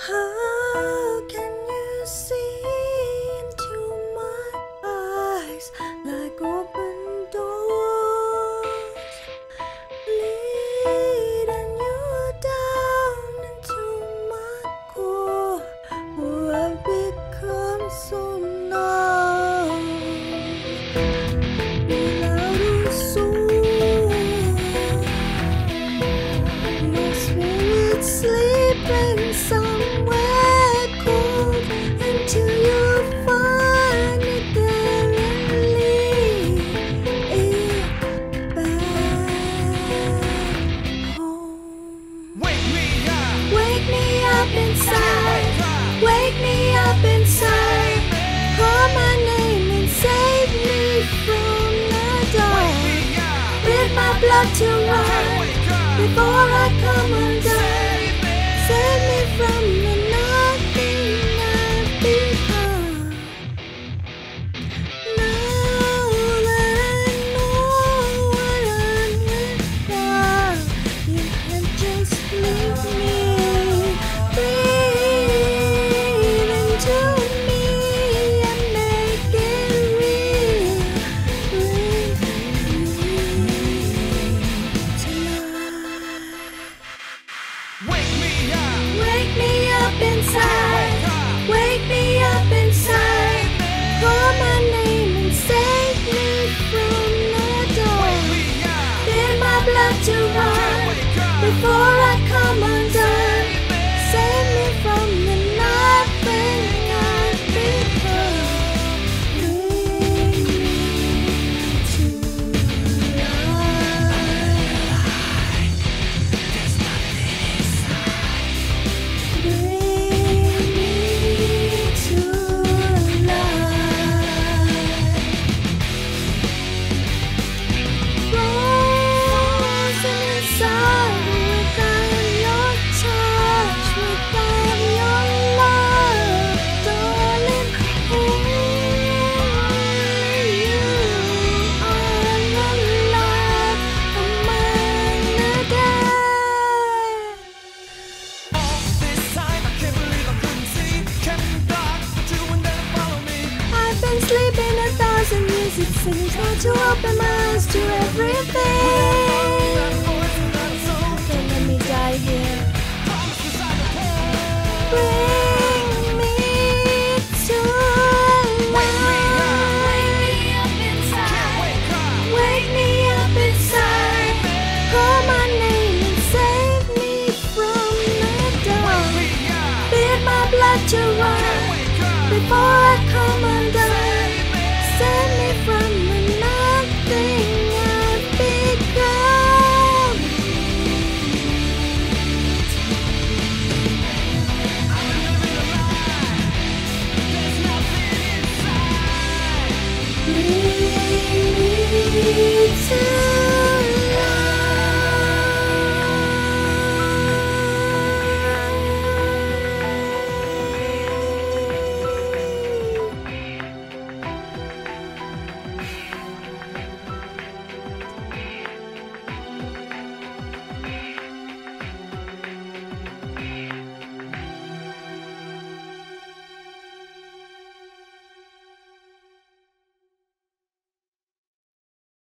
How can you see into my eyes like open doors, leading you down into my core, where I've become so numb without a soul. My spirit's sleeping somewhere cold until you find it there and lead it back home. Wake me Up inside, wake me up inside. Call my name and save me from the dark. Bid my blood to run before I come undone. Save me from the nothing I've become. Now that I know what I'm without, you can just leave me. Breathe into me and make it real. Bring me tonight. Wake me up inside, wake me up inside. Call my name and save me from the dark. Bid my blood to run before I come undone. Save me from the nothing I've become. Bring me to life. Bring me to life. Frozen inside without your touch, without your love, darling. Only you are alive among the dead. All this time I can't believe I couldn't see. Kept in dark, but you would never follow me. I've been sleeping 1,000 years, it seems hard to open my eyes to everything. Don't let me die here. Bring me to life. Wake me up inside. Call my name and save me from the dark. Bid my blood to run before I come undone. Save me from the nothing I've become. Bring me to